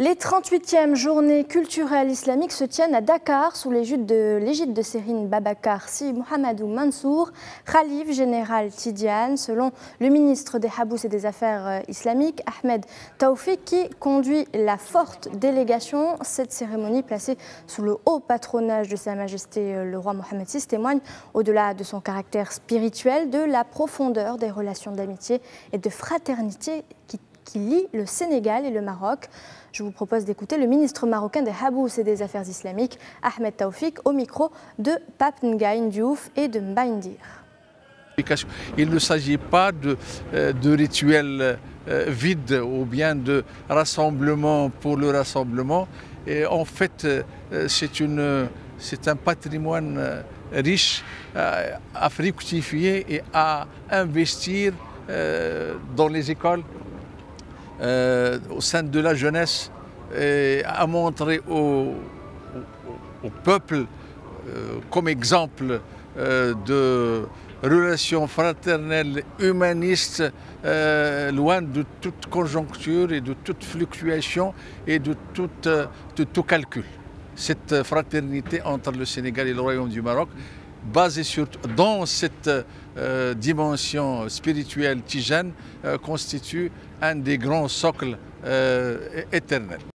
Les 38e journées culturelles islamiques se tiennent à Dakar sous l'égide de Serigne Babacar Sy Mohamedou Mansour, Khalif général Tidiane, selon le ministre des Habous et des Affaires islamiques, Ahmed Taoufik, qui conduit la forte délégation. Cette cérémonie, placée sous le haut patronage de Sa Majesté le roi Mohammed VI, témoigne, au-delà de son caractère spirituel, de la profondeur des relations d'amitié et de fraternité qui lie le Sénégal et le Maroc. Je vous propose d'écouter le ministre marocain des Habous et des Affaires islamiques, Ahmed Taoufik, au micro de Pape Ngagne Diouf et de Mbaye Ndir. Il ne s'agit pas de rituels vides ou bien de rassemblement pour le rassemblement. Et en fait, c'est un patrimoine riche à fructifier et à investir dans les écoles, au sein de la jeunesse, et à montrer au peuple comme exemple de relations fraternelles, humanistes, loin de toute conjoncture et de toute fluctuation et de tout calcul. Cette fraternité entre le Sénégal et le Royaume du Maroc, basée dans cette dimension spirituelle tijane, constitue un des grands socles éternels.